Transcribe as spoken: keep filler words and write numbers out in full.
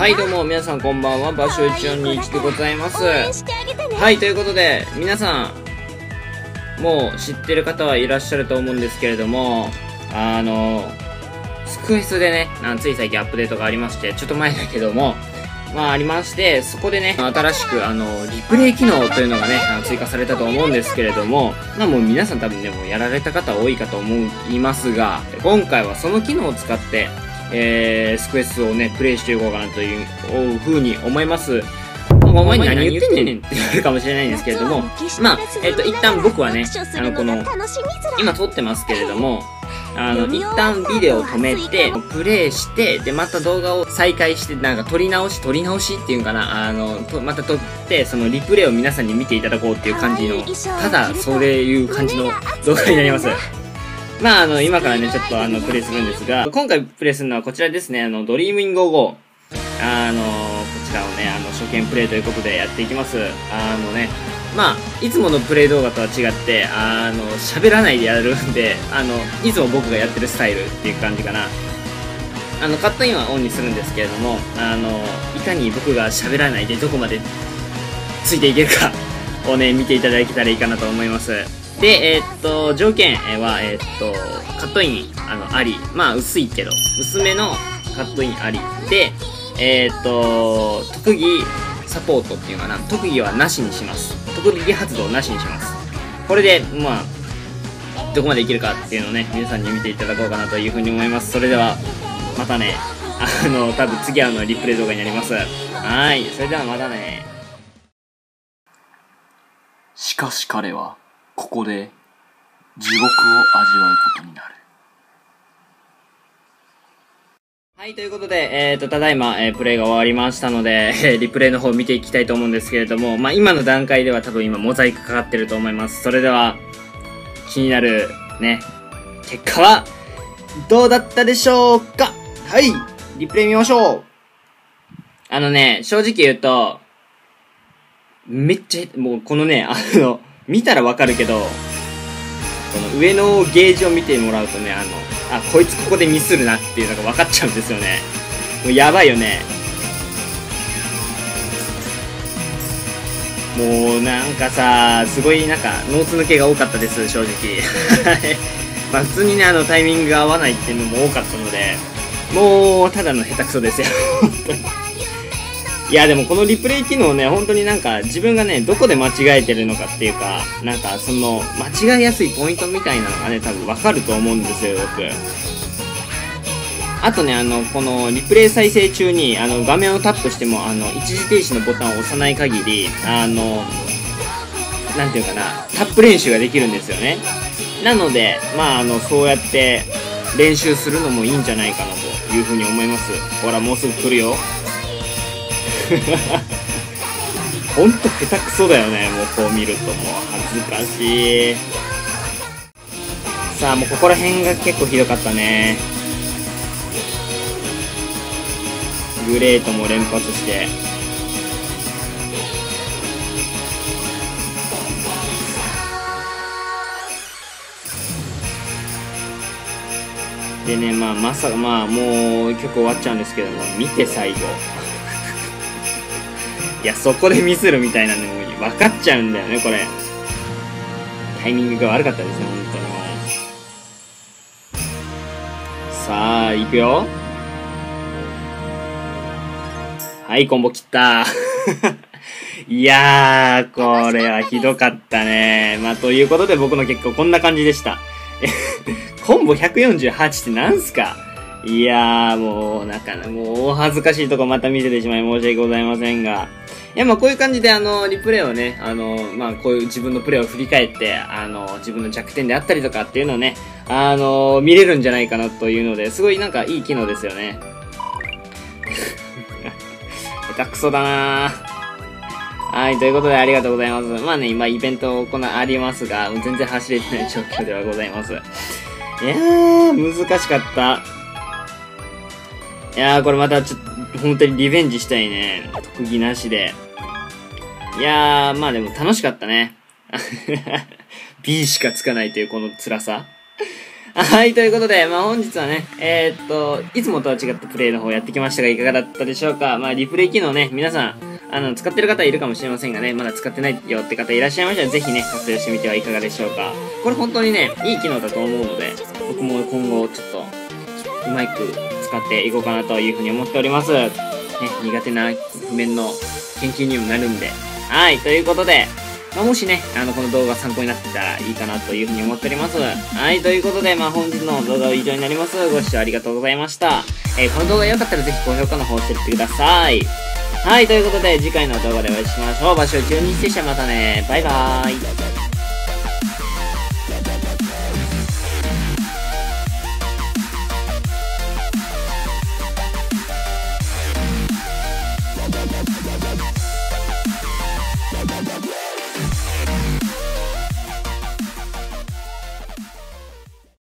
はいどうも皆さんこんばんは、場所いちよんにいちでございます。はい、ということで皆さんもう知ってる方はいらっしゃると思うんですけれども、あのスクエスでね、つい最近アップデートがありまして、ちょっと前だけどもまあありまして、そこでね新しくあのリプレイ機能というのがね追加されたと思うんですけれども、まあもう皆さん多分ねもうやられた方多いかと思いますが、今回はその機能を使ってえー、スクエスをねプレイしていこうかなというふうに思います。まあ、お前何言ってんねんって言われるかもしれないんですけれども、まあえっと一旦僕はねあのこの今撮ってますけれども、あの一旦ビデオを止めてプレイして、でまた動画を再開して、なんか撮り直し撮り直しっていうかな、あのとまた撮ってそのリプレイを皆さんに見ていただこうっていう感じの、ただそういう感じの動画になります。まあ、あの、今からね、ちょっとあの、プレイするんですが、今回プレイするのはこちらですね、あの、ドリーミングゴー。あの、こちらをね、あの、初見プレイということでやっていきます。あのね、まあ、いつものプレイ動画とは違って、あの、喋らないでやるんで、あの、いつも僕がやってるスタイルっていう感じかな。あの、カットインはオンにするんですけれども、あの、いかに僕が喋らないでどこまでついていけるかをね、見ていただけたらいいかなと思います。で、えー、っと、条件は、えー、っと、カットイン、あの、あり。まあ、薄いけど、薄めのカットインあり。で、えー、っと、特技サポートっていうかな。特技はなしにします。特技発動なしにします。これで、まあ、どこまでいけるかっていうのをね、皆さんに見ていただこうかなというふうに思います。それでは、またね、あの、多分次はのリプレイ動画になります。はい。それではまたね。 しかし彼は、ここで地獄を味わうことになる。 はい、ということで、えっと、ただいま、えー、プレイが終わりましたので、えー、リプレイの方を見ていきたいと思うんですけれども、まあ、今の段階では多分今、モザイクかかってると思います。それでは、気になる、ね、結果は、どうだったでしょうか？はい、リプレイ見ましょう。あのね、正直言うと、めっちゃ、もうこのね、あの、見たらわかるけど、この上のゲージを見てもらうとね、あの、あ、こいつここでミスるなっていうのが分かっちゃうんですよね。もうやばいよね。もうなんかさ、すごいなんか、ノーツ抜けが多かったです、正直。まあ普通にね、あの、タイミングが合わないっていうのも多かったので、もう、ただの下手くそですよ。本当に。いやでもこのリプレイ機能ね、本当になんか自分がね、どこで間違えてるのかっていうか、なんかその、間違いやすいポイントみたいなのがね、多分わかると思うんですよ、僕。あとね、あの、このリプレイ再生中に、あの、画面をタップしても、あの、一時停止のボタンを押さない限り、あの、なんていうかな、タップ練習ができるんですよね。なので、まあ、あの、そうやって練習するのもいいんじゃないかなというふうに思います。ほら、もうすぐ来るよ。ほんと下手くそだよね、もうこう見るともう恥ずかしい。さあもうここら辺が結構ひどかったね。グレートも連発してでね、まあまさかまあもう曲終わっちゃうんですけども、見て最後いや、そこでミスるみたいなのも分かっちゃうんだよね、これ。タイミングが悪かったですね、本当に。さあ、行くよ。はい、コンボ切った。いやー、これはひどかったね。まあ、ということで僕の結果こんな感じでした。コンボひゃくよんじゅうはちってなんすか？いやー、もう、なんか、もう、お恥ずかしいとこまた見せてしまい申し訳ございませんが。いや、まあ、こういう感じで、あの、リプレイをね、あの、まあ、こういう自分のプレイを振り返って、あの、自分の弱点であったりとかっていうのをね、あの、見れるんじゃないかなというので、すごいなんかいい機能ですよね。下手くそだなぁ。はい、ということでありがとうございます。まあね、今イベント行ありますが、全然走れてない状況ではございます。いやー、難しかった。いやー、これまたちょっと、本当にリベンジしたいね。特技なしで。いやー、まあでも楽しかったね。B しかつかないというこの辛さ。 はい、ということで、まあ本日はね、えー、っと、いつもとは違ったプレイの方やってきましたが、いかがだったでしょうか。まあリプレイ機能ね、皆さん、あの、使ってる方いるかもしれませんがね、まだ使ってないよって方いらっしゃいましたら、ぜひね、活用してみてはいかがでしょうか。これ本当にね、いい機能だと思うので、僕も今後ちょっと、うまく使っていこうかなというふうに思っております。ね、苦手な譜面の研究にもなるんで。はい、ということで、まあ、もしね、あの、この動画参考になってたらいいかなというふうに思っております。はい、ということで、まあ、本日の動画は以上になります。ご視聴ありがとうございました。えー、この動画良かったらぜひ高評価の方してってください。はい、ということで、次回の動画でお会いしましょう。場所じゅうにステーションまたね。バイバーイ。